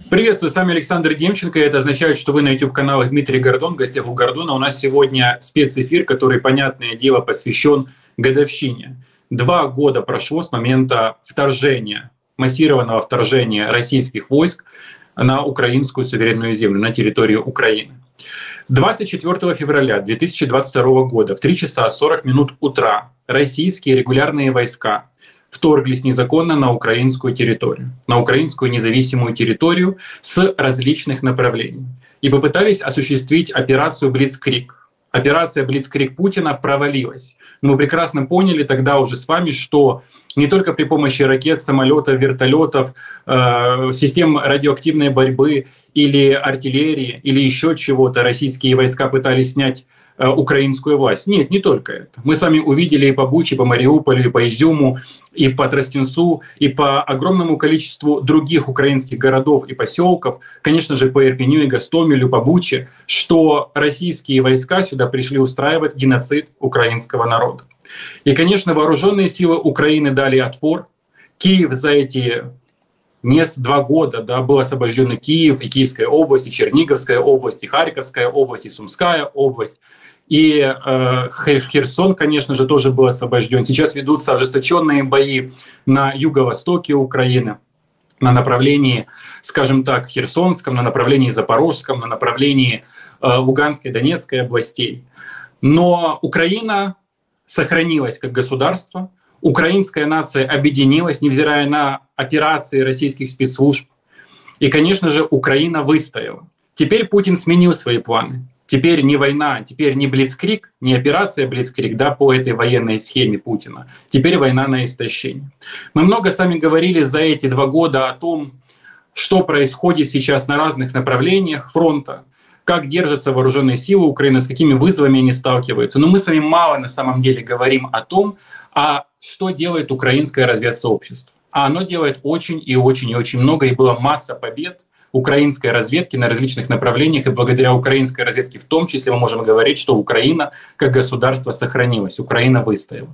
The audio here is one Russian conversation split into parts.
Приветствую, с вами Александр Демченко. Это означает, что вы на YouTube-канале Дмитрий Гордон, в гостях у Гордона. У нас сегодня спецэфир, который, понятное дело, посвящен годовщине. 2 года прошло с момента вторжения, массированного вторжения российских войск на украинскую суверенную землю, на территорию Украины. 24 февраля 2022 года в 3 часа 40 минут утра российские регулярные войска вторглись незаконно на украинскую территорию, на украинскую независимую территорию с различных направлений и попытались осуществить операцию «Блицкриг». Операция «Блицкриг» Путина провалилась. Но мы прекрасно поняли тогда уже с вами, что не только при помощи ракет, самолетов, вертолетов, систем радиоактивной борьбы или артиллерии, или еще чего-то российские войска пытались снять украинскую власть. Нет, не только это. Мы с вами увидели и по Буче, и по Мариуполю, и по Изюму, и по Тростенцу, и по огромному количеству других украинских городов и поселков, конечно же, по Ирпеню и Гостомелю, по Буче, что российские войска сюда пришли устраивать геноцид украинского народа. И, конечно, вооруженные силы Украины дали отпор. Киев за эти 2 года был освобожден и Киев, и Киевская область, и Черниговская область, и Харьковская область, и Сумская область. И Херсон, конечно же, тоже был освобожден. Сейчас ведутся ожесточенные бои на юго-востоке Украины, на направлении, скажем так, Херсонском, на направлении Запорожском, на направлении Луганской, Донецкой областей. Но Украина сохранилась как государство. Украинская нация объединилась, невзирая на операции российских спецслужб. И, конечно же, Украина выстояла. Теперь Путин сменил свои планы. Теперь не война, теперь не Блицкриг, не операция Блицкриг, по этой военной схеме Путина. Теперь война на истощение. Мы много с вами говорили за эти 2 года о том, что происходит сейчас на разных направлениях фронта, как держатся вооруженные силы Украины, с какими вызовами они сталкиваются. Но мы с вами мало на самом деле говорим о том, что делает украинское разведсообщество. А оно делает очень и очень и очень много, и была масса побед украинской разведки на различных направлениях, и благодаря украинской разведке в том числе мы можем говорить, что Украина как государство сохранилась, Украина выстояла.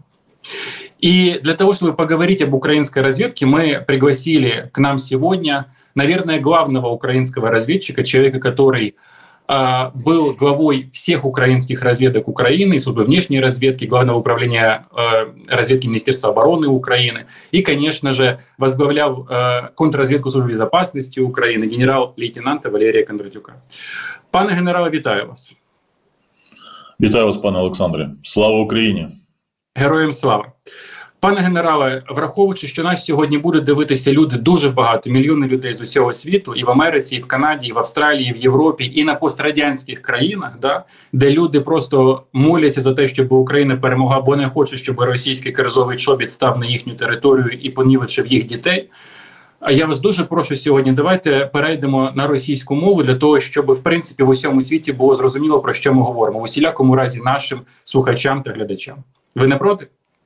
И для того, чтобы поговорить об украинской разведке, мы пригласили к нам сегодня, наверное, главного украинского разведчика, человека, который был главой всех украинских разведок Украины, службы внешней разведки, Главного управления разведки Министерства обороны Украины и, конечно же, возглавлял контрразведку службы безопасности Украины генерал-лейтенанта Валерія Кондратюка. Пане генерале, вітаю вас. Вітаю вас, пане Олександре. Слава Україні! Героям слава! Пане генерале, враховуючи, що нас сьогодні будуть дивитися люди, дуже багато, мільйони людей з усього світу, і в Америці, і в Канаді, і в Австралії, і в Європі, і на пострадянських країнах, де люди просто моляться за те, щоб Україна перемогла, бо не хочуть, щоб російський кирзовий чобіт став на їхню територію і понівечив їх дітей. А я вас дуже прошу сьогодні, давайте перейдемо на російську мову для того, щоб, в принципі, в усьому світі було зрозуміло, про що ми говоримо. В усілякому разі нашим слухачам та глядачам. Ви не проти?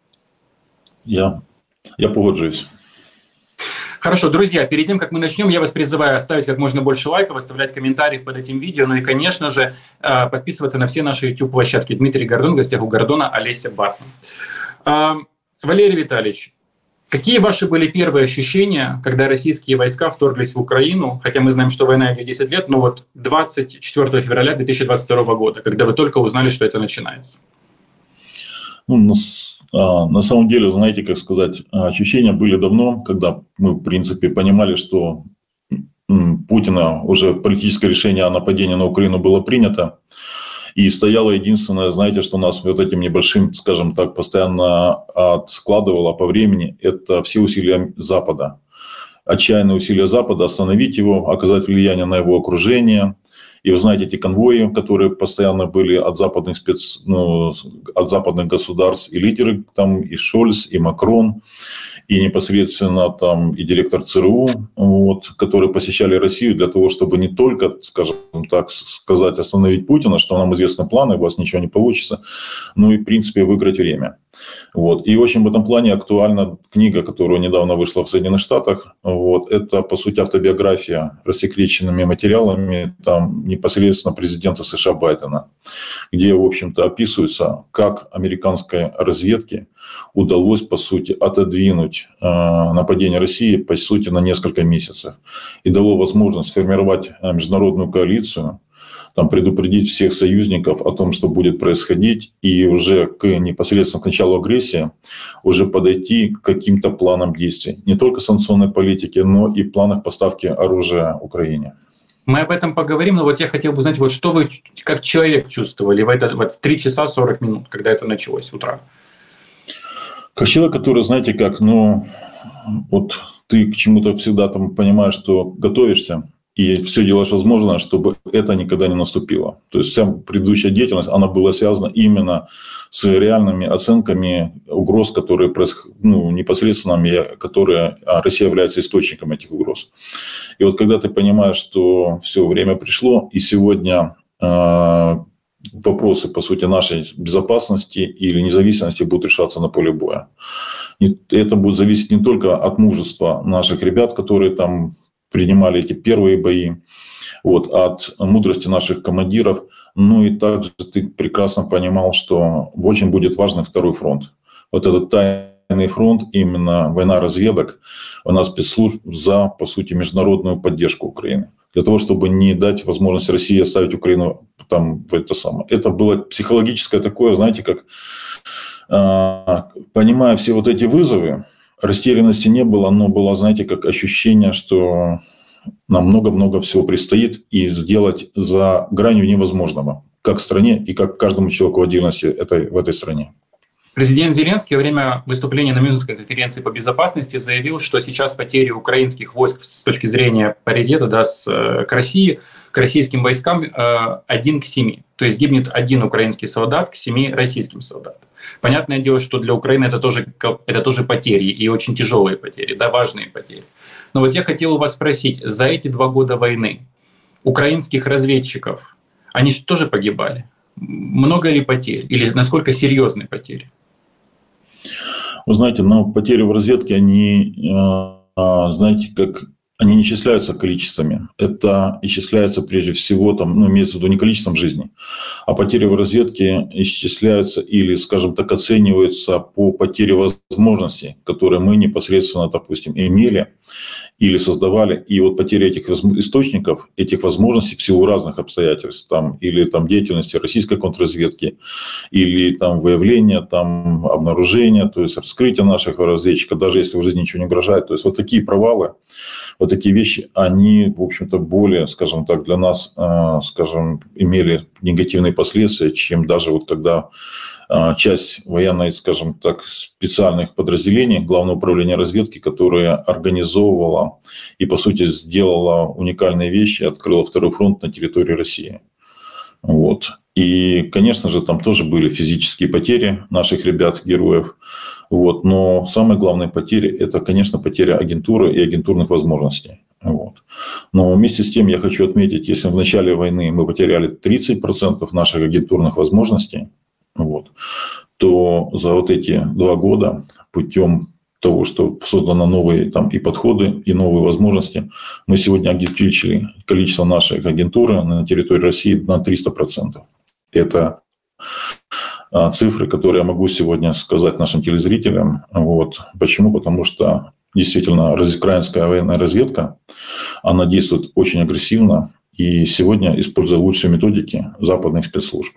Я погоджуюсь. Хорошо, друзья, перед тем, как мы начнем, я вас призываю оставить как можно больше лайков, оставлять комментарии под этим видео, ну и, конечно же, подписываться на все наши YouTube-площадки. Дмитрий Гордон, в гостях у Гордона, Олеся Бацман. Валерий Витальевич, какие ваши были первые ощущения, когда российские войска вторглись в Украину, хотя мы знаем, что война идет 10 лет, но вот 24 февраля 2022 года, когда вы только узнали, что это начинается? На самом деле, знаете, как сказать, ощущения были давно, когда мы, в принципе, понимали, что Путина уже политическое решение о нападении на Украину было принято. И стояло единственное, знаете, что нас вот этим небольшим, скажем так, постоянно откладывало по времени, это все усилия Запада. Отчаянные усилия Запада остановить его, оказать влияние на его окружение. И вы знаете, эти конвои, которые постоянно были от западных от западных государств, и лидеры там, и Шольц, и Макрон, и непосредственно там и директор ЦРУ, которые посещали Россию для того, чтобы не только, скажем так, сказать, остановить Путина, что нам известны планы, у вас ничего не получится, но и, в принципе, выиграть время. Вот. И очень в этом плане актуальна книга, которая недавно вышла в Соединенных Штатах. Вот. Это, по сути, автобиография рассекреченными материалами там, непосредственно президента США Байдена, где, в общем-то, описывается, как американской разведке удалось, по сути, отодвинуть нападение России, по сути, на несколько месяцев. И дало возможность сформировать международную коалицию, там, предупредить всех союзников о том, что будет происходить, и уже непосредственно к началу агрессии уже подойти к каким-то планам действий. Не только санкционной политики, но и планах поставки оружия Украине. Мы об этом поговорим, но вот я хотел бы узнать, вот что вы как человек чувствовали в 3 часа 40 минут, когда это началось утра? Как человек, который, знаете, как, вот ты к чему-то всегда там понимаешь, что готовишься, и все делаешь возможное, чтобы это никогда не наступило. То есть вся предыдущая деятельность, она была связана именно с реальными оценками угроз, которые непосредственно, которые Россия является источником этих угроз. И вот когда ты понимаешь, что все время пришло, и сегодня вопросы, по сути, нашей безопасности или независимости будут решаться на поле боя. И это будет зависеть не только от мужества наших ребят, которые там принимали эти первые бои, вот, от мудрости наших командиров. Ну и также ты прекрасно понимал, что очень будет важный второй фронт. Вот этот тайный фронт, именно война разведок, война спецслужб за, по сути, международную поддержку Украины. Для того, чтобы не дать возможность России оставить Украину там в это самое. Это было психологическое такое, знаете, как, понимая все вот эти вызовы, растерянности не было, но было, знаете, как ощущение, что нам много-много всего предстоит и сделать за гранью невозможного, как стране и как каждому человеку в отдельности в этой стране. Президент Зеленский во время выступления на Мюнхенской конференции по безопасности заявил, что сейчас потери украинских войск с точки зрения паритета к России, к российским войскам 1 к 7. То есть гибнет 1 украинский солдат к 7 российским солдатам. Понятное дело, что для Украины это тоже потери, и очень тяжелые потери, да, важные потери. Но вот я хотел у вас спросить, за эти 2 года войны украинских разведчиков, они же тоже погибали? Много ли потерь? Или насколько серьезные потери? Вы знаете, потери в разведке, они, знаете, как... Они не исчисляются количествами. Это исчисляется прежде всего, имеется в виду не количеством жизней, а потери в разведке исчисляются или, скажем так, оцениваются по потере возможностей, которые мы непосредственно, допустим, имели или создавали. И вот потеря этих источников, этих возможностей в силу разных обстоятельств, или деятельности российской контрразведки, или выявления, обнаружения, то есть раскрытия наших разведчиков, даже если в жизни ничего не угрожает. То есть вот такие провалы, вот такие вещи, они, в общем-то, более, скажем так, для нас, имели негативные последствия, чем даже вот когда часть военной, скажем так, специальных подразделений Главного управления разведки, которая организовывала и, по сути, сделала уникальные вещи, открыла второй фронт на территории России. Вот. И, конечно же, там тоже были физические потери наших ребят, героев. Вот. Но самые главные потери – это, конечно, потеря агентуры и агентурных возможностей. Вот. Но вместе с тем я хочу отметить, если в начале войны мы потеряли 30% наших агентурных возможностей, вот, то за вот эти 2 года путем того, что созданы новые и подходы, и новые возможности, мы сегодня увеличили количество нашей агентуры на территории России на 300%. Это цифры, которые я могу сегодня сказать нашим телезрителям. Вот. Почему? Потому что действительно украинская военная разведка, она действует очень агрессивно и сегодня используя лучшие методики западных спецслужб.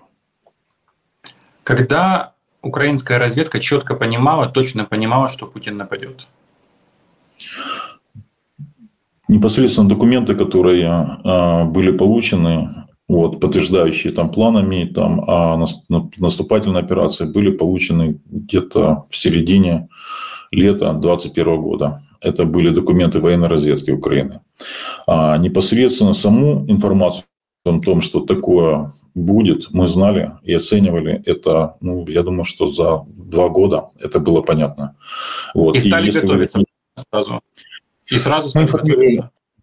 Когда украинская разведка четко точно понимала, что Путин нападет? Непосредственно документы, которые были получены, подтверждающие планами о наступательной операции, были получены где-то в середине лета 2021 года. Это были документы военной разведки Украины. А непосредственно саму информацию о том, что такое будет, мы знали и оценивали это, я думаю, что за 2 года это было понятно. Вот. И стали готовиться сразу. И сразу стали готовиться.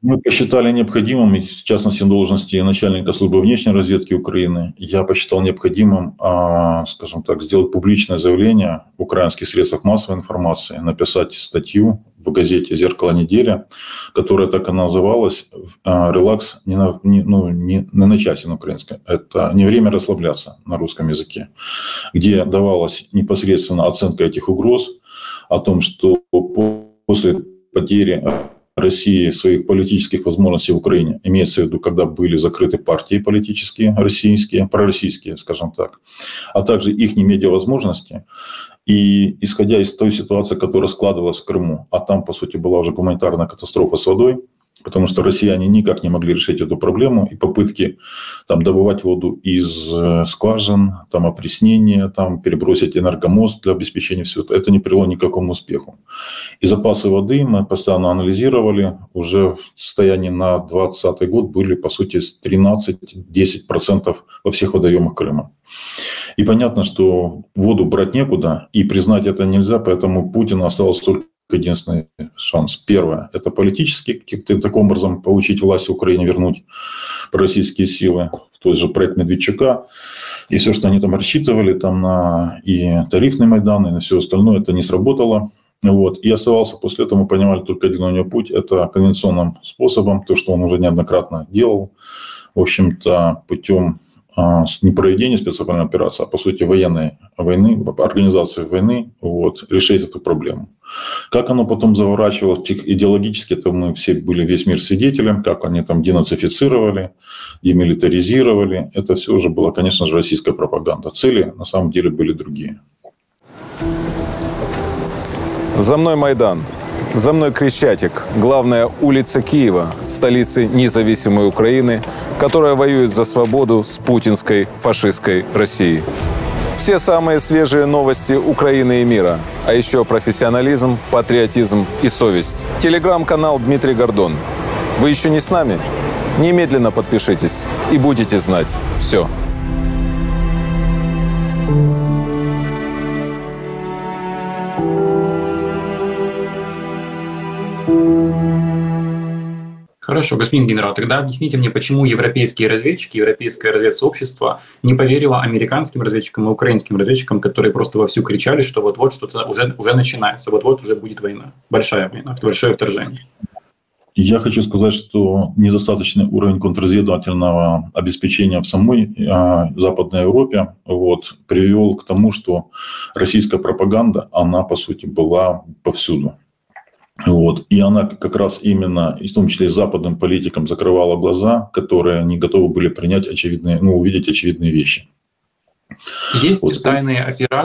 Мы посчитали необходимым, в частности, должности начальника службы внешней разведки Украины, я посчитал необходимым, скажем так, сделать публичное заявление в украинских средствах массовой информации, написать статью в газете «Зеркало недели», которая так и называлась «Релакс не на часе» на украинском. Это «Не время расслабляться» на русском языке, где давалась непосредственно оценка этих угроз, о том, что после потери России своих политических возможностей в Украине, имеется в виду, когда были закрыты партии политические, российские, пророссийские, скажем так, а также их медиавозможности. И исходя из той ситуации, которая складывалась в Крыму, а там, по сути, была уже гуманитарная катастрофа с водой, потому что россияне никак не могли решить эту проблему, и попытки там добывать воду из скважин, там опреснение, там перебросить энергомост для обеспечения всего это не привело ни к какому успеху. И запасы воды мы постоянно анализировали, уже в состоянии на 2020 год были, по сути, 13-10% во всех водоемах Крыма. И понятно, что воду брать некуда, и признать это нельзя, поэтому Путину осталось только единственный шанс. Первое – это политически каким-то таким образом получить власть в Украине, вернуть пророссийские силы в тот же проект Медведчука. И все, что они там рассчитывали там на и тарифный Майдан, и на все остальное, это не сработало. Вот. И оставался после этого, мы понимали, только один у него путь – это конвенционным способом, то, что он уже неоднократно делал, в общем-то, путем не проведения специальной операции, а по сути войны, организации войны, вот, решить эту проблему. Как оно потом заворачивалось идеологически, это мы все были весь мир свидетелем, как они там денацифицировали, демилитаризировали. Это все уже была, конечно же, российская пропаганда. Цели на самом деле были другие. За мной Майдан. За мной Крещатик, главная улица Киева, столицы независимой Украины, которая воюет за свободу с путинской фашистской Россией. Все самые свежие новости Украины и мира, а еще профессионализм, патриотизм и совесть. Телеграм-канал Дмитрий Гордон. Вы еще не с нами? Немедленно подпишитесь и будете знать все. Хорошо, господин генерал, тогда объясните мне, почему европейские разведчики, европейское разведсообщество не поверило американским разведчикам и украинским разведчикам, которые просто вовсю кричали, что вот-вот что-то уже начинается, вот-вот уже будет война, большое вторжение. Я хочу сказать, что недостаточный уровень контрразведывательного обеспечения в самой Западной Европе привел к тому, что российская пропаганда, она, по сути, была повсюду. И она как раз именно, в том числе и западным политикам, закрывала глаза, которые не готовы были принять увидеть очевидные вещи. Есть тайные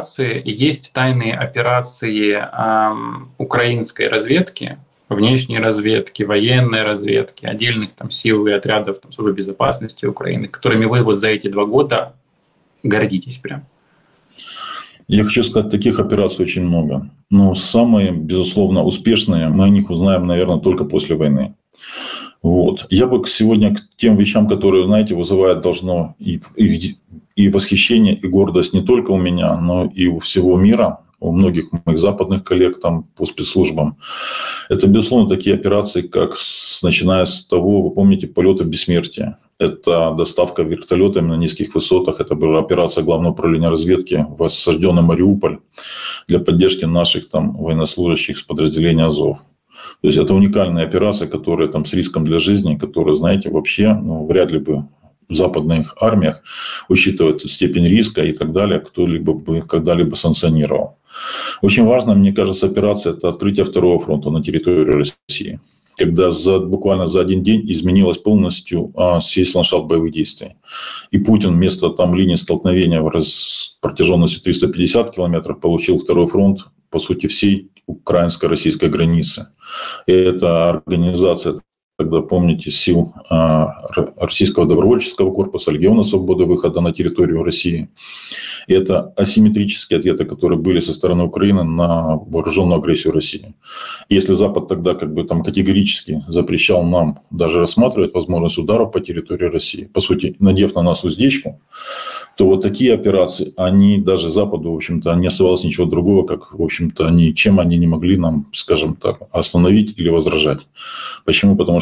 операции украинской разведки, внешней разведки, военной разведки, отдельных там сил и отрядов службы безопасности Украины, которыми вы за эти 2 года гордитесь прям. Я хочу сказать, таких операций очень много. Но самые, безусловно, успешные, мы о них узнаем, наверное, только после войны. Я бы сегодня к тем вещам, которые, знаете, вызывают должно и восхищение, и гордость не только у меня, но и у всего мира, у многих моих западных коллег там по спецслужбам. Это, безусловно, такие операции, как начиная с того, вы помните, полеты в бессмертие. Это доставка вертолетами на низких высотах. Это была операция Главного управления разведки в осажденный Мариуполь для поддержки наших там военнослужащих с подразделения Азов. То есть это уникальная операция, которая там с риском для жизни, которая, знаете, вообще вряд ли бы в западных армиях, учитывая степень риска и так далее, кто-либо бы когда-либо санкционировал. Очень важно, мне кажется, операция – это открытие второго фронта на территории России, когда буквально за один день изменилась полностью весь ландшафт боевых действий. И Путин вместо линии столкновения протяженностью 350 километров получил второй фронт, по сути, всей украинско-российской границы. И эта организация, тогда, помните, сил Российского добровольческого корпуса, Легиона Свободы, выхода на территорию России. И это асимметрические ответы, которые были со стороны Украины на вооруженную агрессию России. И если Запад тогда категорически запрещал нам даже рассматривать возможность ударов по территории России, по сути, надев на нас уздечку, то такие операции, они даже Западу, в общем-то, не оставалось ничего другого, как, в общем-то, чем они не могли нам, скажем так, остановить или возражать. Почему? Потому что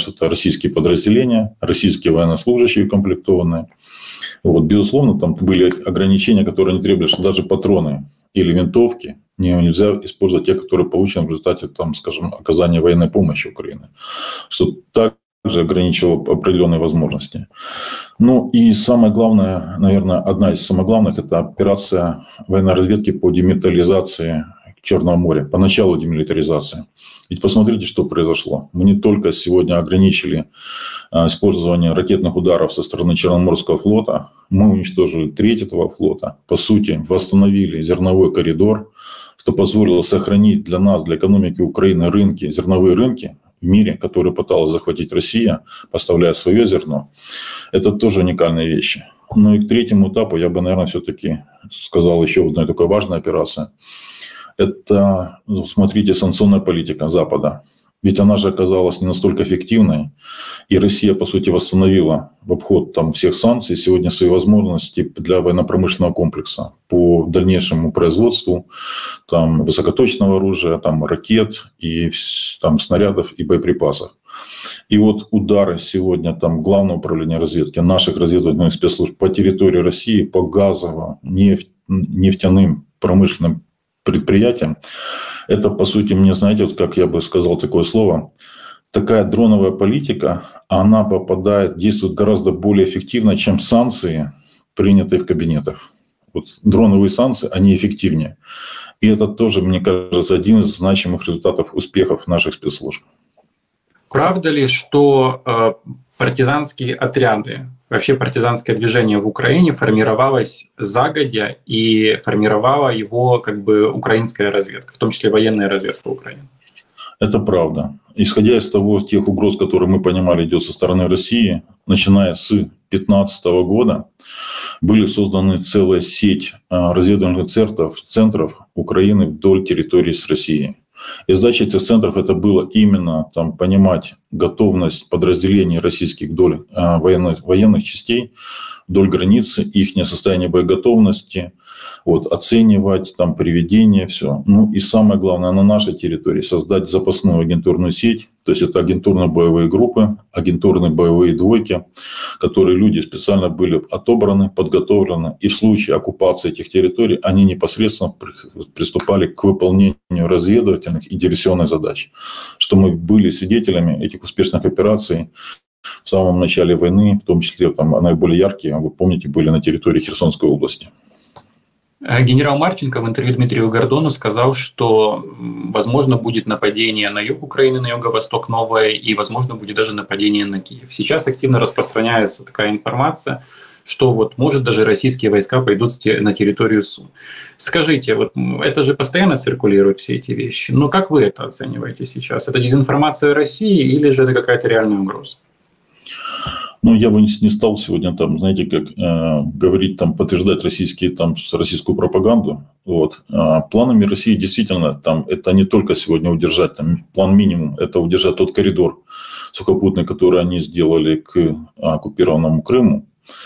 нас это российские подразделения, российские военнослужащие укомплектованные. Вот, безусловно, там были ограничения, которые не требовали, что даже патроны или винтовки нельзя использовать те, которые получены в результате, там, скажем, оказания военной помощи Украине, что также ограничивало определенные возможности. Ну и самое главное, наверное, одна из самых главных, это операция военной разведки по демилитаризации Черного моря, по началу демилитаризации. Ведь посмотрите, что произошло. Мы не только сегодня ограничили использование ракетных ударов со стороны Черноморского флота, мы уничтожили треть этого флота, по сути, восстановили зерновой коридор, что позволило сохранить для нас, для экономики Украины рынки, зерновые рынки в мире, которые пыталась захватить Россия, поставляя свое зерно. Это тоже уникальные вещи. Ну и к третьему этапу я бы, наверное, все-таки сказал еще одной такой важной операции. Это, смотрите, санкционная политика Запада. Ведь она же оказалась не настолько эффективной, и Россия, по сути, восстановила в обход там всех санкций сегодня свои возможности для военно-промышленного комплекса по дальнейшему производству там, высокоточного оружия, там, ракет, и, там, снарядов и боеприпасов. И вот удары сегодня там, Главного управления разведки, наших разведывательных спецслужб по территории России, по газовым, нефтяным, промышленным предприятиям, это, по сути, мне, знаете, вот как я бы сказал такое слово, такая дроновая политика, она действует гораздо более эффективно, чем санкции, принятые в кабинетах. Вот дроновые санкции, они эффективнее. И это тоже, мне кажется, один из значимых результатов успехов наших спецслужб. Правда ли, что партизанские отряды, вообще партизанское движение в Украине формировалось загодя и формировала его как бы украинская разведка, в том числе военная разведка Украины? Это правда. Исходя из тех угроз, которые мы понимали, идет со стороны России, начиная с 2015 года, были созданы целая сеть разведывательных центров Украины вдоль территории с Россией. И задача этих центров это было именно там, понимать готовность подразделений российских вдоль военных частей, вдоль границы, их состояние боеготовности, вот, оценивать там, приведение, все. Ну и самое главное, на нашей территории создать запасную агентурную сеть, то есть это агентурно-боевые группы, агентурные боевые двойки, которые люди специально были отобраны, подготовлены, и в случае оккупации этих территорий они непосредственно приступали к выполнению разведывательных и диверсионных задач. Что мы были свидетелями этих успешных операций в самом начале войны, в том числе там, наиболее яркие, вы помните, были на территории Херсонской области. Генерал Марченко в интервью Дмитрию Гордону сказал, что, возможно, будет нападение на юг Украины, на юго-восток новое, и, возможно, будет даже нападение на Киев. Сейчас активно распространяется такая информация, что вот, может, даже российские войска пойдут на территорию Сум. Скажите, вот это же постоянно циркулируют все эти вещи. Но как вы это оцениваете сейчас? Это дезинформация России или же это какая-то реальная угроза? Ну, я бы не стал сегодня там, знаете, как говорить, там, подтверждать российскую пропаганду. Вот. Планами России действительно там, это не только сегодня удержать, там, план минимум, это удержать тот коридор сухопутный, который они сделали к оккупированному Крыму.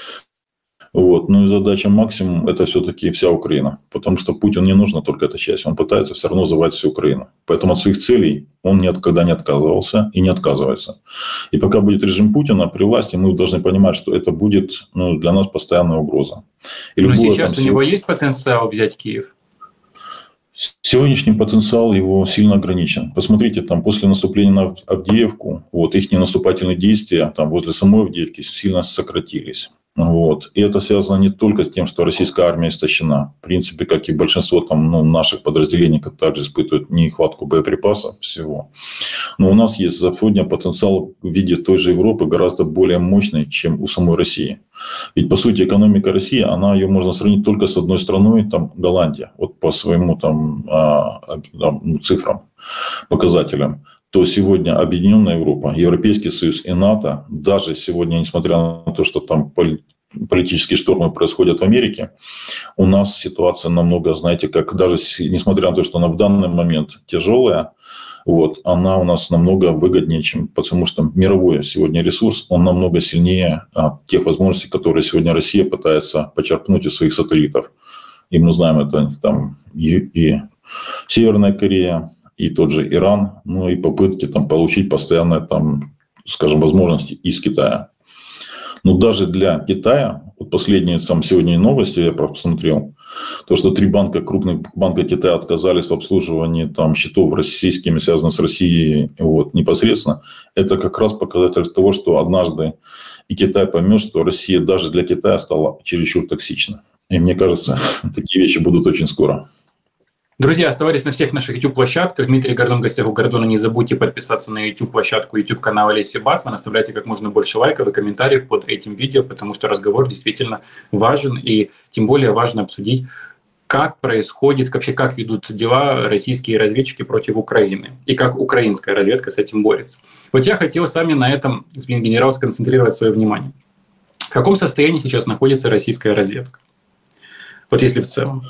Вот. Ну и задача максимум – это все-таки вся Украина. Потому что Путину не нужна только эта часть. Он пытается все равно завоевать всю Украину. Поэтому от своих целей он никогда не отказывался и не отказывается. И пока будет режим Путина при власти, мы должны понимать, что это будет для нас постоянная угроза. Но сейчас у него есть потенциал взять Киев? Сегодняшний потенциал его сильно ограничен. Посмотрите, там после наступления на Авдеевку, вот, их наступательные действия там, возле самой Авдеевки сильно сократились. Вот. И это связано не только с тем, что российская армия истощена. В принципе, как и большинство там, наших подразделений, которые также испытывают нехватку боеприпасов всего. Но у нас есть сегодня потенциал в виде той же Европы гораздо более мощный, чем у самой России. Ведь, по сути, экономика России, ее можно сравнить только с одной страной, там, Голландия, вот по своему там, цифрам, показателям. То сегодня Объединенная Европа, Европейский Союз и НАТО, даже сегодня, несмотря на то, что там политические штормы происходят в Америке, у нас ситуация намного, знаете, как даже несмотря на то, что она в данный момент тяжелая, вот, она у нас намного выгоднее, потому что мировой сегодня ресурс, он намного сильнее тех возможностей, которые сегодня Россия пытается почерпнуть из своих сателлитов. И мы знаем, это там и Северная Корея, и тот же Иран, ну и попытки там, получить постоянное там, скажем, возможности из Китая. Но даже для Китая, вот последние там сегодня новости я посмотрел, то, что 3 крупных банка Китая отказались в обслуживании там счетов российскими, связанных с Россией, вот, непосредственно, это как раз показатель того, что однажды и Китай поймет, что Россия даже для Китая стала чересчур токсична. И мне кажется, такие вещи будут очень скоро. Друзья, оставайтесь на всех наших YouTube-площадках. Дмитрий Гордон, в гостях у Гордона. Не забудьте подписаться на YouTube-площадку, YouTube-канал Олеси Бацман. Оставляйте как можно больше лайков и комментариев под этим видео, потому что разговор действительно важен. И тем более важно обсудить, как происходит, вообще как ведут дела российские разведчики против Украины. И как украинская разведка с этим борется. Вот я хотел с вами на этом, господин генерал, сконцентрировать свое внимание. В каком состоянии сейчас находится российская разведка? Вот если в целом.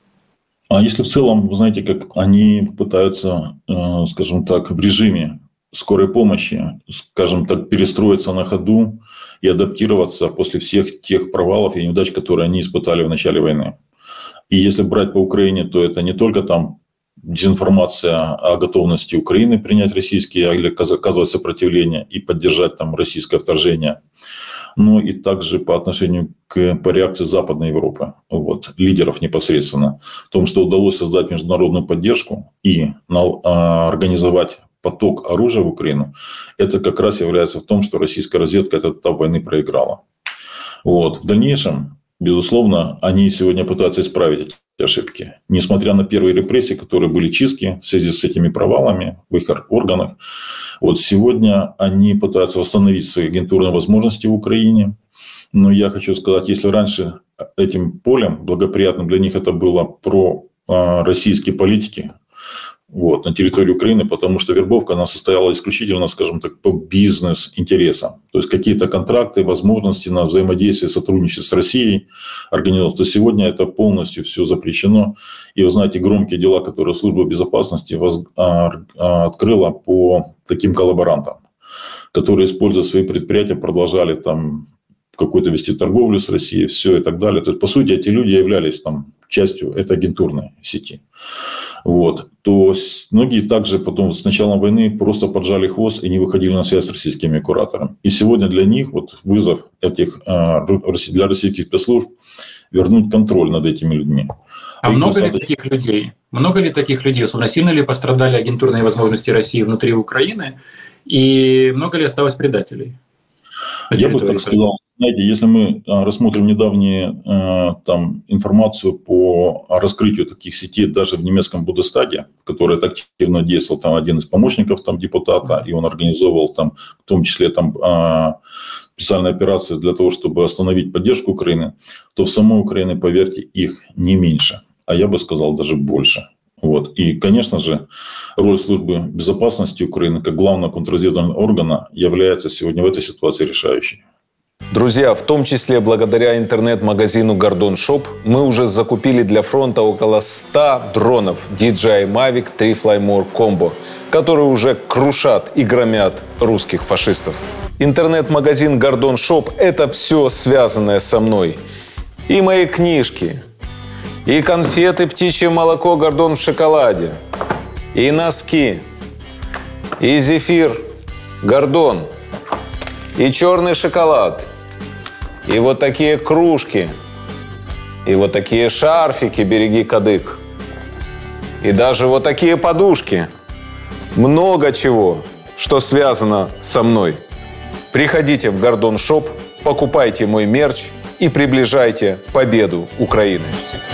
А если в целом, вы знаете, как они пытаются, скажем так, в режиме скорой помощи, скажем так, перестроиться на ходу и адаптироваться после всех тех провалов и неудач, которые они испытали в начале войны. И если брать по Украине, то это не только там дезинформация о готовности Украины принять российские или оказывать сопротивление и поддержать там российское вторжение, но и также по отношению по реакции Западной Европы, вот, лидеров непосредственно, в том, что удалось создать международную поддержку и организовать поток оружия в Украину, это как раз является в том, что российская разведка этот этап войны проиграла. Вот. В дальнейшем, безусловно, они сегодня пытаются исправить эти ошибки. Несмотря на первые репрессии, которые были чистки в связи с этими провалами в их органах, вот сегодня они пытаются восстановить свои агентурные возможности в Украине. Но я хочу сказать, если раньше этим полем, благоприятным для них, это было про российские политики, вот, на территории Украины, потому что вербовка, она состояла исключительно, скажем так, по бизнес-интересам. То есть какие-то контракты, возможности на взаимодействие, сотрудничество с Россией организовывать. То сегодня это полностью все запрещено. И вы знаете, громкие дела, которые служба безопасности открыла по таким коллаборантам, которые, используя свои предприятия, продолжали там какую-то вести торговлю с Россией, все и так далее. То есть, по сути, эти люди являлись там частью этой агентурной сети. Вот. То многие также потом с началом войны просто поджали хвост и не выходили на связь с российскими кураторами. И сегодня для них вот вызов этих, для российских спецслужб вернуть контроль над этими людьми. А много ли таких людей? Много ли таких людей? Особенно сильно ли пострадали агентурные возможности России внутри Украины? И много ли осталось предателей? Я бы так сказал. Знаете, если мы рассмотрим недавнюю там информацию по раскрытию таких сетей даже в немецком Бундестаге, который так активно действовал, там один из помощников там депутата, и он организовывал там, в том числе там специальные операции для того, чтобы остановить поддержку Украины, то в самой Украине, поверьте, их не меньше, а я бы сказал даже больше. Вот. И, конечно же, роль службы безопасности Украины как главного контрразведывательного органа является сегодня в этой ситуации решающей. Друзья, в том числе благодаря интернет-магазину Гордон Shop мы уже закупили для фронта около 100 дронов DJI Mavic 3 Fly More Combo, которые уже крушат и громят русских фашистов. Интернет-магазин Гордон Shop – это все связанное со мной. И мои книжки, и конфеты «Птичье молоко Гордон в шоколаде», и носки, и зефир Гордон, и черный шоколад, и вот такие кружки, и вот такие шарфики «Береги кадык», и даже вот такие подушки. Много чего, что связано со мной. Приходите в Гордон Shop, покупайте мой мерч и приближайте победу Украины.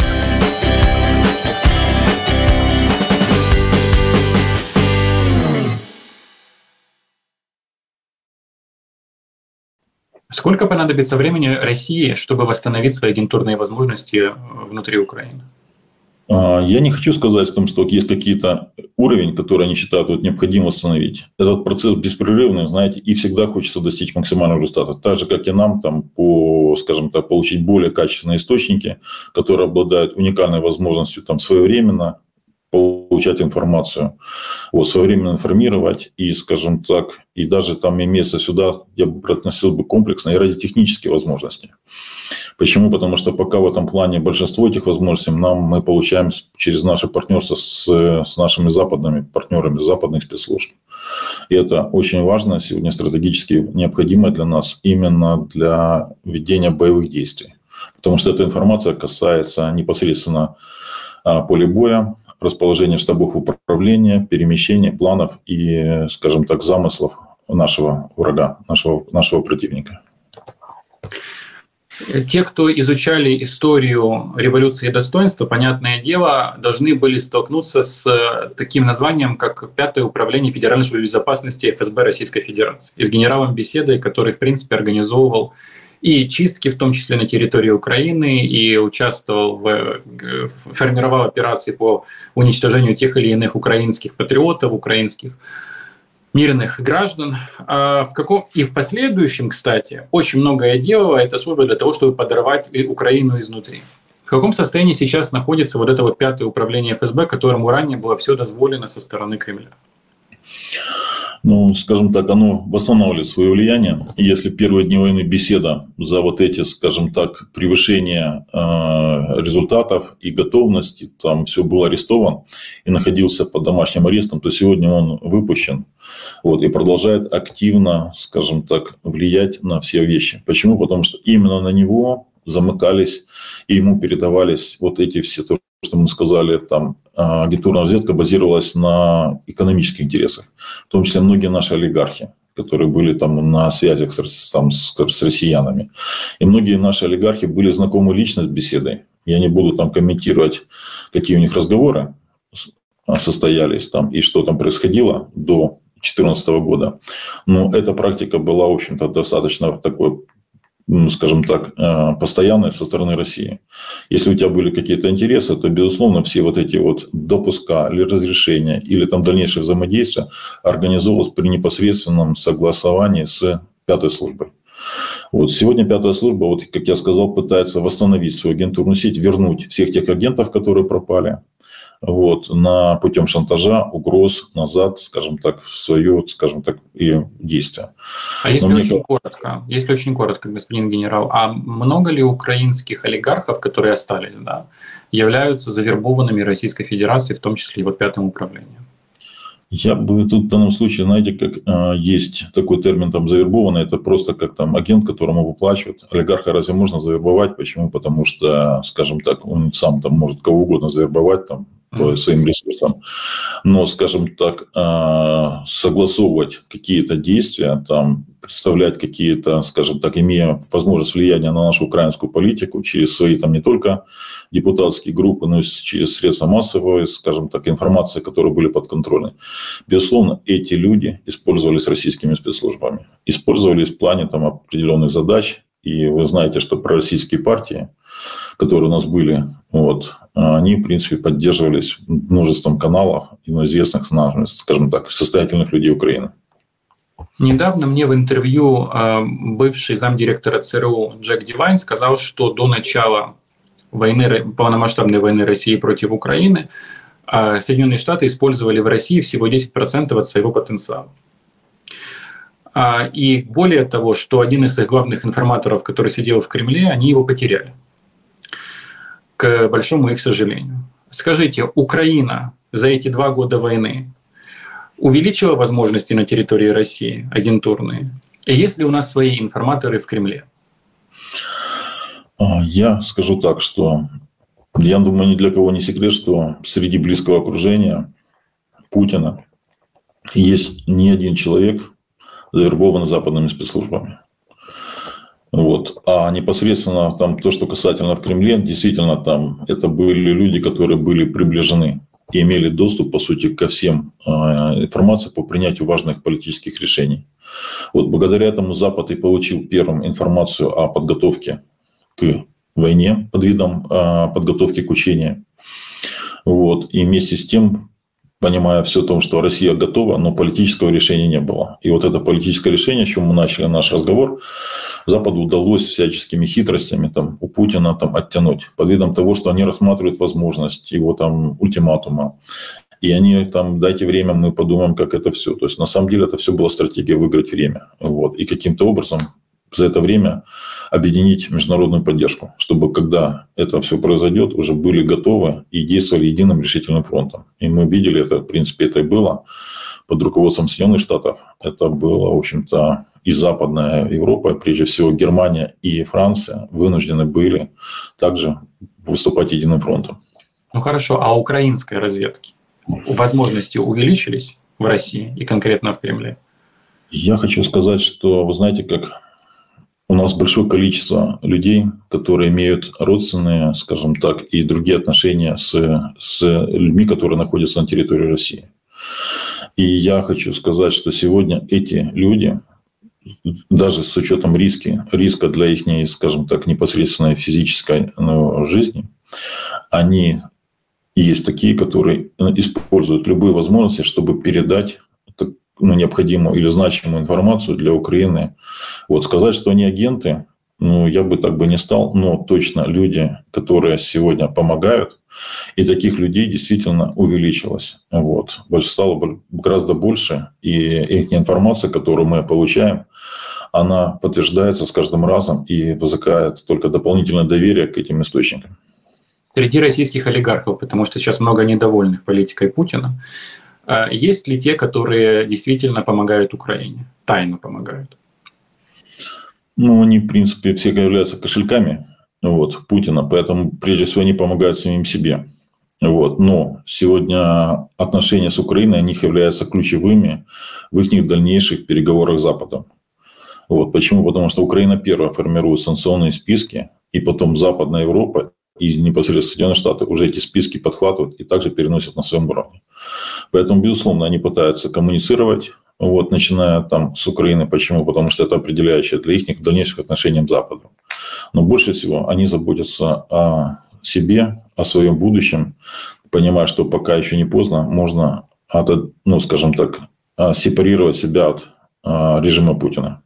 Сколько понадобится времени России, чтобы восстановить свои агентурные возможности внутри Украины? Я не хочу сказать о том, что есть какие-то уровень, который они считают вот, необходимо восстановить. Этот процесс беспрерывный, знаете, и всегда хочется достичь максимального результата. Так же, как и нам, там, скажем так, получить более качественные источники, которые обладают уникальной возможностью там, своевременно получать информацию, вот, своевременно информировать и, скажем так, и даже там имеется сюда, я бы относил бы комплексно и ради технические возможности. Почему? Потому что пока в этом плане большинство этих возможностей мы получаем через наше партнерство с нашими западными партнерами, западных спецслужб. И это очень важно, сегодня стратегически необходимо для нас именно для ведения боевых действий. Потому что эта информация касается непосредственно поля боя, расположения штабов управления, перемещения, планов и, скажем так, замыслов нашего врага, нашего противника. Те, кто изучали историю революции и достоинства, понятное дело, должны были столкнуться с таким названием, как Пятое управление Федеральной службы безопасности ФСБ Российской Федерации. И с генералом Беседой, который, в принципе, организовывал и чистки, в том числе на территории Украины, и участвовал формировал операции по уничтожению тех или иных украинских патриотов, украинских мирных граждан. И в последующем, кстати, очень многое делала эта служба для того, чтобы подорвать Украину изнутри. В каком состоянии сейчас находится вот это вот Пятое управление ФСБ, которому ранее было все дозволено со стороны Кремля? Ну, скажем так, оно восстанавливает свое влияние. И если первые дни войны Беседа за вот эти, скажем так, превышение результатов и готовности, там все был арестован и находился под домашним арестом, то сегодня он выпущен и продолжает активно, скажем так, влиять на все вещи. Почему? Потому что именно на него замыкались и ему передавались вот эти все, то, что мы сказали, там агентурная разведка базировалась на экономических интересах, в том числе многие наши олигархи, которые были там на связях с россиянами. И многие наши олигархи были знакомы лично с Беседой. Я не буду там комментировать, какие у них разговоры состоялись там и что там происходило до 2014 года. Но эта практика была, в общем-то, достаточно такой, скажем так, постоянной со стороны России. Если у тебя были какие-то интересы, то, безусловно, все вот эти вот допуска или разрешения, или там дальнейшее взаимодействие организовывалось при непосредственном согласовании с Пятой службой. Сегодня Пятая служба, как я сказал, пытается восстановить свою агентурную сеть, вернуть всех тех агентов, которые пропали, путем шантажа, угроз назад, скажем так, в свое, скажем так, и действие. А если очень коротко, господин генерал, а много ли украинских олигархов, которые остались, являются завербованными Российской Федерацией, в том числе и Пятым управлением? Я бы тут в данном случае, знаете, как есть такой термин там завербованный, это просто как там агент, которому выплачивают. Олигарха разве можно завербовать? Почему? Потому что, скажем так, он сам там может кого угодно завербовать там по своим ресурсам. Но, скажем так, согласовывать какие-то действия, там, представлять какие-то, скажем так, имея возможность влияния на нашу украинскую политику через свои там не только депутатские группы, но и через средства массовой, скажем так, информации, которые были подконтрольны. Безусловно, эти люди использовались российскими спецслужбами, использовались в плане там определенных задач. И вы знаете, что пророссийские партии, которые у нас были, они, в принципе, поддерживались множеством каналов и известных, скажем так, состоятельных людей Украины. Недавно мне в интервью бывший замдиректора ЦРУ Джек Дивайн сказал, что до начала полномасштабной войны России против Украины Соединенные Штаты использовали в России всего 10% от своего потенциала. И более того, что один из их главных информаторов, который сидел в Кремле, они его потеряли. К большому их сожалению. Скажите, Украина за эти 2 года войны увеличила возможности на территории России агентурные? И есть ли у нас свои информаторы в Кремле? Я скажу так, что я думаю, ни для кого не секрет, что среди близкого окружения Путина есть не один человек, завербованный западными спецслужбами. А непосредственно там то, что касательно в Кремле, действительно там это были люди, которые были приближены и имели доступ, по сути, ко всем информации по принятию важных политических решений. Благодаря этому Запад и получил первым информацию о подготовке к войне под видом подготовки к учениям. И вместе с тем, понимая все о том, что Россия готова, но политического решения не было. И это политическое решение, с чем мы начали наш разговор, Западу удалось всяческими хитростями там, у Путина там, оттянуть под видом того, что они рассматривают возможность его там, ультиматума. И они там, дайте время, мы подумаем, как это все. То есть, на самом деле, это все была стратегия выиграть время. И каким-то образом за это время объединить международную поддержку, чтобы когда это все произойдет, уже были готовы и действовали единым решительным фронтом. И мы видели это, в принципе, это и было под руководством Соединенных Штатов. Это было, в общем-то, и Западная Европа, прежде всего Германия и Франция вынуждены были также выступать единым фронтом. Ну хорошо, а украинской разведки возможности увеличились в России и конкретно в Кремле? Я хочу сказать, что, вы знаете, как у нас большое количество людей, которые имеют родственные, скажем так, и другие отношения с людьми, которые находятся на территории России. И я хочу сказать, что сегодня эти люди, даже с учетом риска для их, скажем так, непосредственной физической жизни, они есть такие, которые используют любые возможности, чтобы передать необходимую или значимую информацию для Украины. Вот сказать, что они агенты, я бы так бы не стал, но точно люди, которые сегодня помогают, и таких людей действительно увеличилось. Вот. Стало гораздо больше, и их информация, которую мы получаем, она подтверждается с каждым разом и вызывает только дополнительное доверие к этим источникам. Среди российских олигархов, потому что сейчас много недовольных политикой Путина, есть ли те, которые действительно помогают Украине, тайно помогают? Они, в принципе, все являются кошельками Путина, поэтому, прежде всего, они помогают самим себе. Но сегодня отношения с Украиной, они являются ключевыми в их дальнейших переговорах с Западом. Почему? Потому что Украина первая формирует санкционные списки, и потом Западная Европа и непосредственно Соединенные Штаты уже эти списки подхватывают и также переносят на своем уровне. Поэтому, безусловно, они пытаются коммуницировать, начиная там с Украины. Почему? Потому что это определяющее для их дальнейших отношений с Западом. Но больше всего они заботятся о себе, о своем будущем, понимая, что пока еще не поздно, можно, скажем так, сепарировать себя от режима Путина.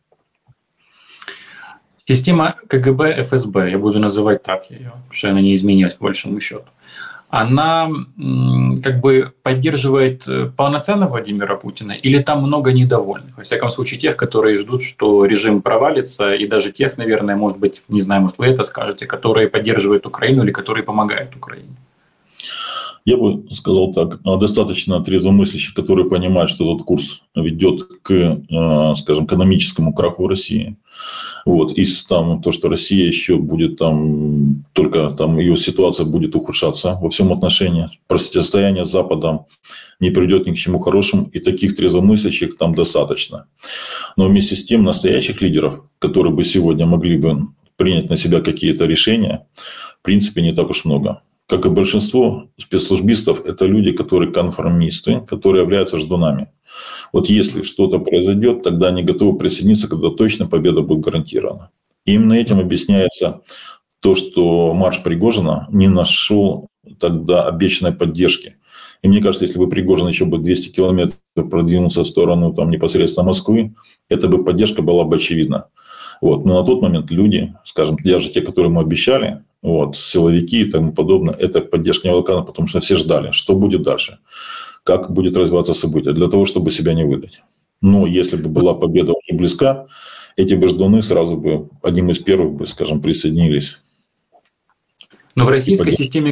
Система КГБ, ФСБ, я буду называть так ее, потому что она не изменилась по большому счету. Она как бы поддерживает полноценно Владимира Путина или там много недовольных? Во всяком случае, тех, которые ждут, что режим провалится, и даже тех, наверное, может быть, не знаю, может, вы это скажете, которые поддерживают Украину или которые помогают Украине? Я бы сказал так, достаточно трезвомыслящих, которые понимают, что этот курс ведет к, скажем, экономическому краху в России. И то, что Россия еще будет только ее ситуация будет ухудшаться во всем отношении. Противостояние с Западом не приведет ни к чему хорошему, и таких трезвомыслящих там достаточно. Но вместе с тем настоящих лидеров, которые бы сегодня могли бы принять на себя какие-то решения, в принципе, не так уж много. Как и большинство спецслужбистов, это люди, которые конформисты, которые являются ждунами. Если что-то произойдет, тогда они готовы присоединиться, когда точно победа будет гарантирована. И именно этим объясняется то, что марш Пригожина не нашел тогда обещанной поддержки. И мне кажется, если бы Пригожин еще бы 200 километров продвинулся в сторону непосредственно Москвы, эта бы поддержка была бы очевидна. Но на тот момент люди, скажем, даже те, которые мы обещали, силовики и тому подобное, эта поддержка не была, потому что все ждали, что будет дальше, как будет развиваться событие, для того, чтобы себя не выдать. Но если бы была победа очень близка, эти бы ждуны сразу бы одним из первых бы, скажем, присоединились. Но в российской системе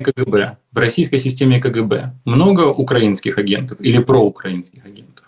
КГБ много украинских агентов или проукраинских агентов?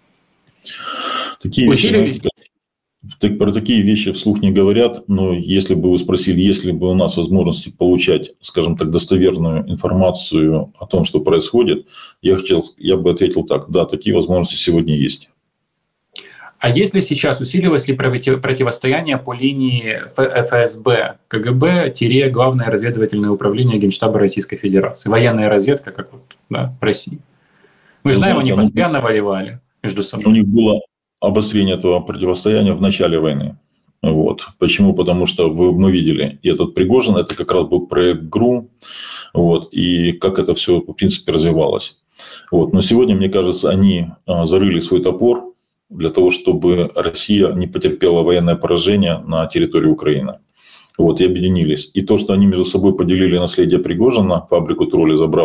Про такие вещи вслух не говорят, но если бы вы спросили, есть ли бы у нас возможности получать, скажем так, достоверную информацию о том, что происходит, я бы ответил так: да, такие возможности сегодня есть. А если сейчас усилилось ли противостояние по линии ФСБ, КГБ, Главное разведывательное управление Генштаба Российской Федерации, военная разведка, как в России? Мы же знаем, они постоянно воевали между собой. У них было обострение этого противостояния в начале войны. Почему? Потому что мы видели, и этот Пригожин, это как раз был проект ГРУ, и как это все, в принципе, развивалось. Но сегодня, мне кажется, они зарыли свой топор для того, чтобы Россия не потерпела военное поражение на территории Украины. И объединились. И то, что они между собой поделили наследие Пригожина, фабрику троллей забрала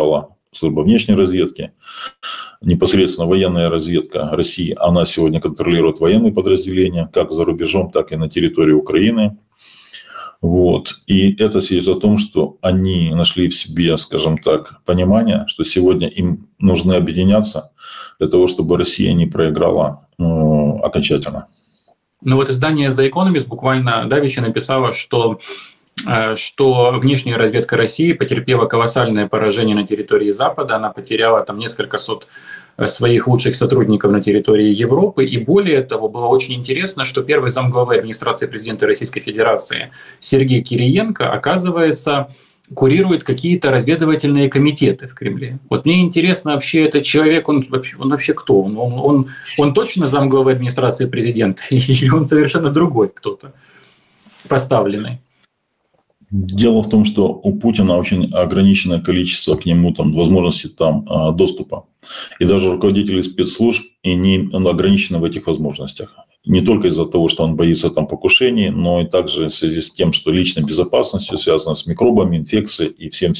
служба внешней разведки, непосредственно военная разведка России, она сегодня контролирует военные подразделения, как за рубежом, так и на территории Украины. Вот. И это свидетельствует о том, что они нашли в себе, скажем так, понимание, что сегодня им нужно объединяться для того, чтобы Россия не проиграла окончательно. Ну вот издание The Economist буквально давеча написало, что внешняя разведка России потерпела колоссальное поражение на территории Запада, она потеряла там несколько сот своих лучших сотрудников на территории Европы, и более того, было очень интересно, что первый замглавы администрации президента Российской Федерации Сергей Кириенко, оказывается, курирует какие-то разведывательные комитеты в Кремле. Вот мне интересно, вообще этот человек, он вообще кто? Он точно замглавы администрации президента или он совершенно другой кто-то поставленный? Дело в том, что у Путина очень ограниченное количество к нему возможностей доступа. И даже руководители спецслужб и не ограничены в этих возможностях. Не только из-за того, что он боится покушений, но и также в связи с тем, что личной безопасностью связано с микробами, инфекцией и всем.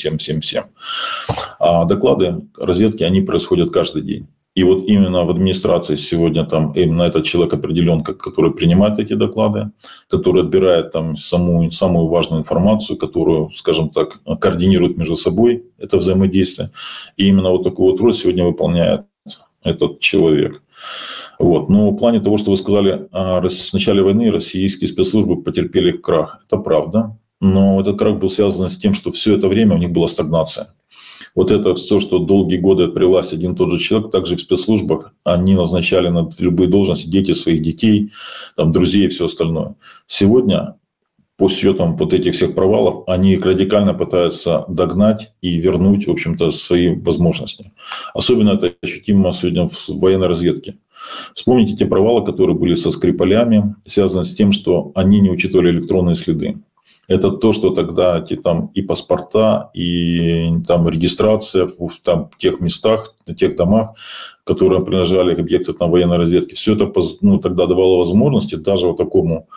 А доклады разведки, они происходят каждый день. И вот именно в администрации сегодня именно этот человек определен, который принимает эти доклады, который отбирает самую важную информацию, которую, скажем так, координирует между собой это взаимодействие. И именно вот такую вот роль сегодня выполняет этот человек. Вот. Но в плане того, что вы сказали, в начале войны российские спецслужбы потерпели крах. Это правда. Но этот крах был связан с тем, что все это время у них была стагнация. Вот это все, что долгие годы при власти один и тот же человек, также в спецслужбах, они назначали на любые должности дети своих детей, друзей и все остальное. Сегодня, по счетам вот этих всех провалов, они радикально пытаются догнать и вернуть, в общем-то, свои возможности. Особенно это ощутимо сегодня в военной разведке. Вспомните те провалы, которые были со Скрипалями, связаны с тем, что они не учитывали электронные следы. Это то, что тогда и паспорта, и регистрация в тех местах, на тех домах, которые принадлежали к объектам военной разведки. Все это тогда давало возможности даже вот такому,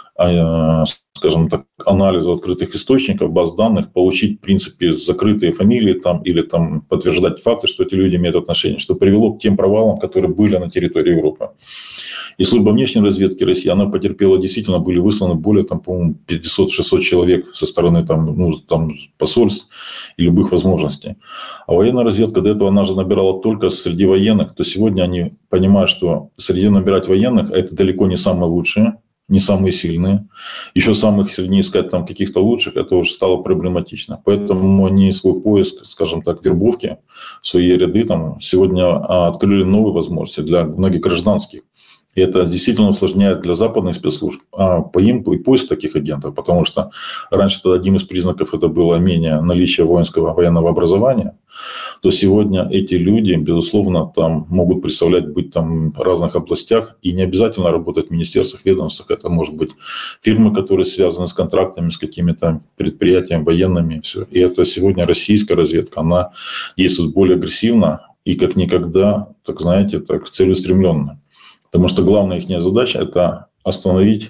скажем так, анализу открытых источников, баз данных, получить, в принципе, закрытые фамилии или подтверждать факты, что эти люди имеют отношение, что привело к тем провалам, которые были на территории Европы. И служба внешней разведки России, она потерпела, действительно, были высланы более, по-моему, 500-600 человек со стороны посольств и любых возможностей. А военная разведка до этого, она же набирала только среди военных, то сегодня они понимают, что среди набирать военных, это далеко не самые лучшие, не самые сильные. Еще самых среди искать каких-то лучших, это уже стало проблематично. Поэтому они свой поиск, скажем так, вербовки, свои ряды сегодня открыли новые возможности для многих гражданских. И это действительно усложняет для западных спецслужб поимку и поиск таких агентов, потому что раньше одним из признаков это было наличие военного образования, то сегодня эти люди, безусловно, могут представлять быть в разных областях и не обязательно работать в министерствах, ведомствах. Это может быть фирмы, которые связаны с контрактами, с какими-то предприятиями военными. Все. И это сегодня российская разведка, она действует более агрессивно и как никогда, целеустремленно. Потому что главная их задача – это остановить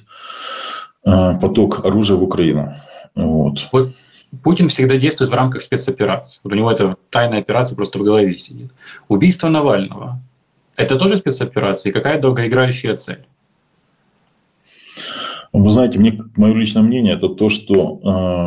поток оружия в Украину. Вот. Путин всегда действует в рамках спецоперации. Вот у него эта тайная операция просто в голове сидит. Убийство Навального – это тоже спецоперация? И какая долгоиграющая цель? Вы знаете, мое личное мнение – это то, что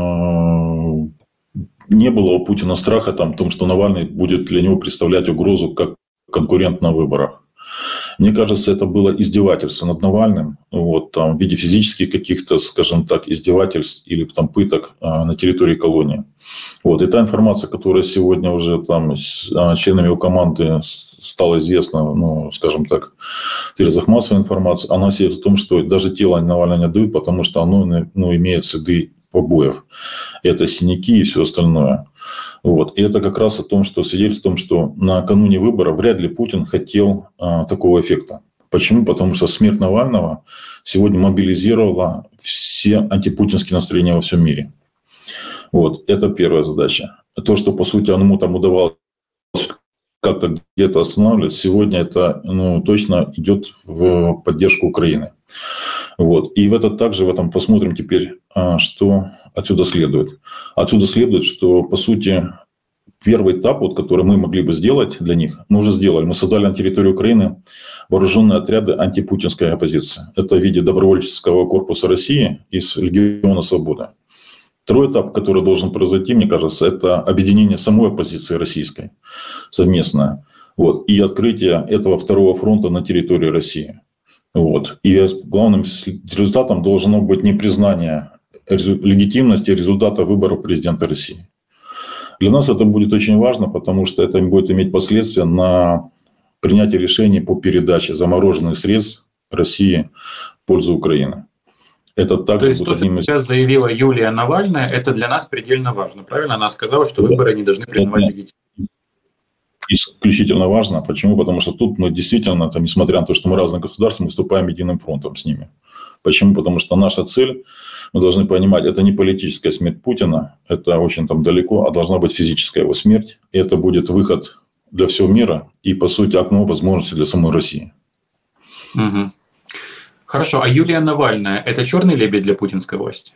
не было у Путина страха о том, что Навальный будет для него представлять угрозу как конкурент на выборах. Мне кажется, это было издевательство над Навальным, в виде физических каких-то, скажем так, издевательств или пыток на территории колонии. И та информация, которая сегодня уже членами его команды стала известна, скажем так, в средствах массовой информации, она свидетельствует о том, что даже тело Навального не отдают, потому что оно имеет следы побоев. Это синяки и все остальное. И это как раз свидетельствует о том, что накануне выборов вряд ли Путин хотел такого эффекта. Почему? Потому что смерть Навального сегодня мобилизировала все антипутинские настроения во всем мире. Это первая задача. То, что, по сути, ему удавалось как-то где-то останавливать, сегодня это точно идет в поддержку Украины. И в этом посмотрим теперь, что отсюда следует. Отсюда следует, что, по сути, первый этап, вот, который мы могли бы сделать для них, мы уже сделали. Мы создали на территории Украины вооруженные отряды антипутинской оппозиции. Это в виде добровольческого корпуса России из Легиона Свободы. Второй этап, который должен произойти, мне кажется, это объединение самой оппозиции российской совместное. Вот, и открытие этого второго фронта на территории России. Вот. И главным результатом должно быть не признание легитимности результата выборов президента России. Для нас это будет очень важно, потому что это будет иметь последствия на принятие решений по передаче замороженных средств России в пользу Украины. Это также то есть то, что сейчас заявила Юлия Навальная, это для нас предельно важно, правильно? Она сказала, что выборы не должны признавать легитимными. Исключительно важно. Почему? Потому что тут мы действительно, там, несмотря на то, что мы разные государства, мы выступаем единым фронтом с ними. Почему? Потому что наша цель, мы должны понимать, это не политическая смерть Путина, это очень там далеко, а должна быть физическая его смерть. И это будет выход для всего мира и, по сути, окно возможностей для самой России. Угу. Хорошо, а Юлия Навальная – это черный лебедь для путинской власти?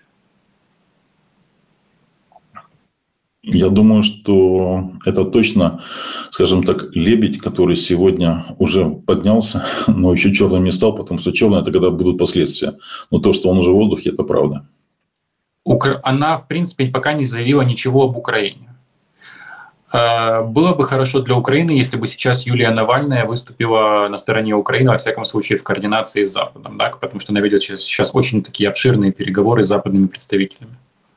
Я думаю, что это точно, скажем так, лебедь, который сегодня уже поднялся, но еще черным не стал, потому что черный – это когда будут последствия. Но то, что он уже в воздухе, это правда. Она, в принципе, пока не заявила ничего об Украине. Было бы хорошо для Украины, если бы сейчас Юлия Навальная выступила на стороне Украины, во всяком случае, в координации с Западом, да? Потому что она ведет сейчас очень такие обширные переговоры с западными представителями.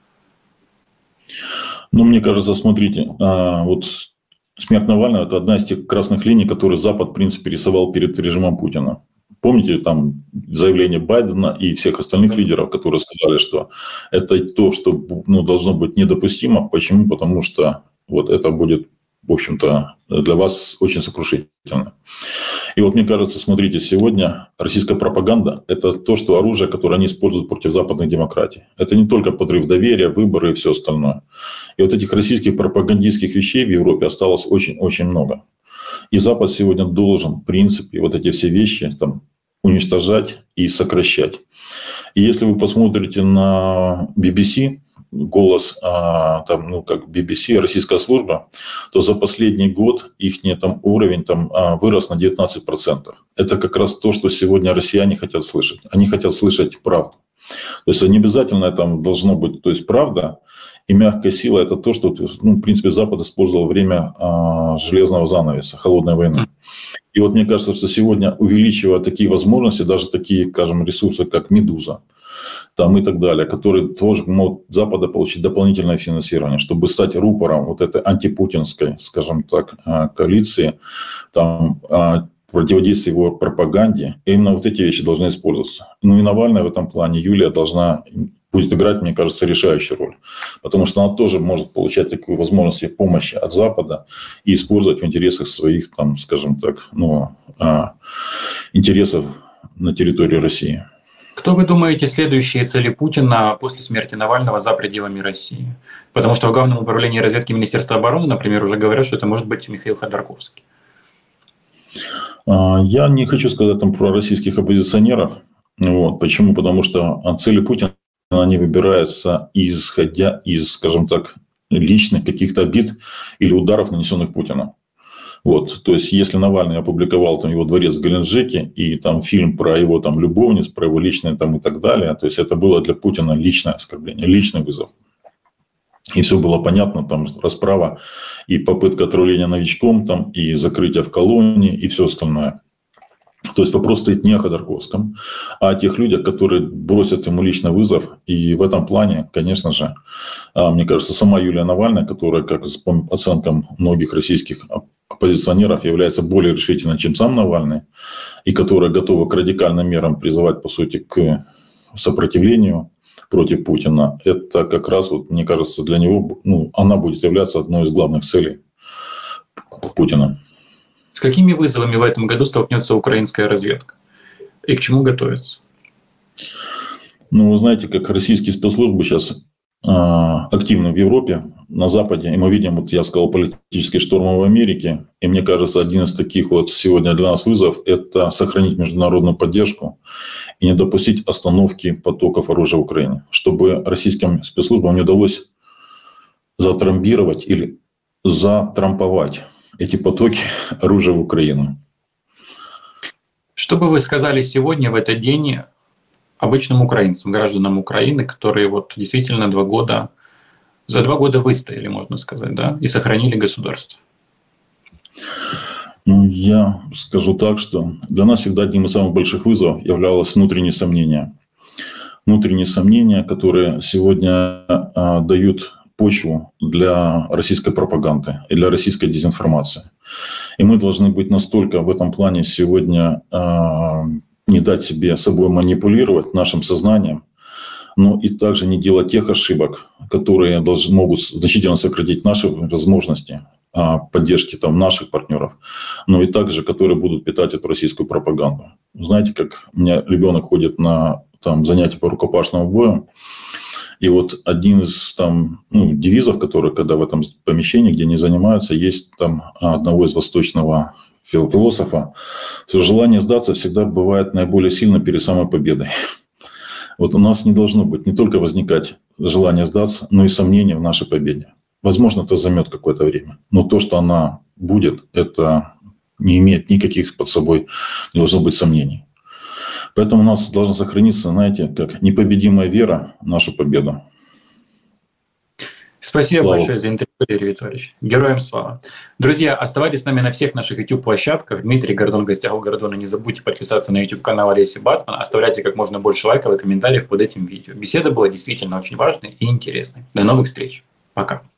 Ну, мне кажется, смотрите, вот смерть Навального – это одна из тех красных линий, которые Запад, в принципе, рисовал перед режимом Путина. Помните там заявление Байдена и всех остальных лидеров, которые сказали, что это то, что должно быть недопустимо. Почему? Потому что вот это будет, в общем-то, для вас очень сокрушительно. И вот мне кажется, смотрите, сегодня российская пропаганда – это то, что оружие, которое они используют против западных демократий. Это не только подрыв доверия, выборы и все остальное. И вот этих российских пропагандистских вещей в Европе осталось очень-очень много. И Запад сегодня должен, в принципе, вот эти все вещи там уничтожать и сокращать. И если вы посмотрите на BBC, голос, там, ну, как BBC, российская служба, то за последний год их там уровень там вырос на 19%. Это как раз то, что сегодня россияне хотят слышать. Они хотят слышать правду. То есть не обязательно там должно быть, то есть правда и мягкая сила – это то, что, ну, в принципе, Запад использовал во время железного занавеса, холодной войны. И вот мне кажется, что сегодня, увеличивая такие возможности, даже такие, скажем, ресурсы, как «Медуза», там и так далее, которые тоже могут Запада получить дополнительное финансирование, чтобы стать рупором вот этой антипутинской, скажем так, коалиции, там, противодействия его пропаганде. И именно вот эти вещи должны использоваться. Ну и Навальная в этом плане, Юлия, будет играть, мне кажется, решающую роль. Потому что она тоже может получать такую возможность помощи от Запада и использовать в интересах своих, там, скажем так, интересов на территории России. Кто, вы думаете, следующие цели Путина после смерти Навального за пределами России? Потому что в Главном управлении разведки Министерства обороны, например, уже говорят, что это может быть Михаил Ходорковский. Я не хочу сказать там про российских оппозиционеров. Вот. Почему? Потому что цели Путина, они выбираются исходя из, скажем так, личных каких-то обид или ударов, нанесенных Путину. Вот, то есть, если Навальный опубликовал там его дворец в Геленджике и там фильм про его там любовниц, про его личное там и так далее, то есть это было для Путина личное оскорбление, личный вызов. И все было понятно, там расправа и попытка отравления новичком, там, и закрытие в колонии, и все остальное. То есть вопрос стоит не о Ходорковском, а о тех людях, которые бросят ему личный вызов. И в этом плане, конечно же, мне кажется, сама Юлия Навальная, которая, как по оценкам многих российских оппозиционеров, является более решительной, чем сам Навальный, и которая готова к радикальным мерам призывать, по сути, к сопротивлению против Путина, это как раз, вот, мне кажется, для него, она будет являться одной из главных целей Путина. С какими вызовами в этом году столкнется украинская разведка? И к чему готовится? Ну, вы знаете, как российские спецслужбы сейчас активны в Европе, на Западе. И мы видим, вот я сказал, политический шторм в Америке. И мне кажется, один из таких вот сегодня для нас вызовов – это сохранить международную поддержку и не допустить остановки потоков оружия в Украине. Чтобы российским спецслужбам не удалось затрамбировать или затрамповать эти потоки оружия в Украину. Что бы вы сказали сегодня, в этот день, обычным украинцам, гражданам Украины, которые вот действительно за 2 года выстояли, можно сказать, да, и сохранили государство? Ну, я скажу так, что для нас всегда одним из самых больших вызовов являлось внутренние сомнения. Внутренние сомнения, которые сегодня дают почву для российской пропаганды и для российской дезинформации. И мы должны быть настолько в этом плане сегодня не дать себе собой манипулировать нашим сознанием, но и также не делать тех ошибок, которые могут значительно сократить наши возможности поддержки наших партнеров, но и также, которые будут питать эту российскую пропаганду. Знаете, как у меня ребенок ходит на занятия по рукопашному бою, и вот один из девизов, который, когда в этом помещении, где они занимаются, есть одного из восточного философа, что желание сдаться всегда бывает наиболее сильно перед самой победой. Вот у нас не должно быть не только возникать желание сдаться, но и сомнения в нашей победе. Возможно, это займет какое-то время, но то, что она будет, это не имеет никаких под собой, не должно быть сомнений. Поэтому у нас должна сохраниться, знаете, как непобедимая вера в нашу победу. Спасибо большое за интервью, Юрий Витальевич. Героям слава. Друзья, оставайтесь с нами на всех наших YouTube-площадках. Дмитрий Гордон в гостях у Гордона. Не забудьте подписаться на YouTube-канал Олеси Бацман. Оставляйте как можно больше лайков и комментариев под этим видео. Беседа была действительно очень важной и интересной. До новых встреч. Пока.